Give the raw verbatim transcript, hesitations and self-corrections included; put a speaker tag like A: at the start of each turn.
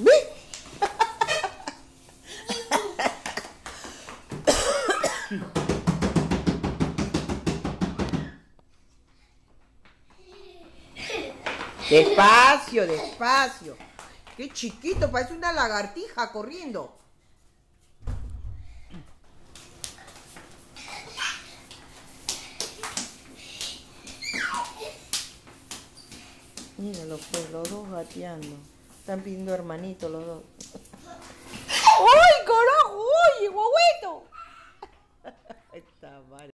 A: ¿Ve? Despacio, despacio. Qué chiquito, parece una lagartija corriendo. Mira los, pues, los dos gateando. Están pidiendo hermanitos los dos. ¡Ay, carajo! ¡Oye, guagüito! Está mal.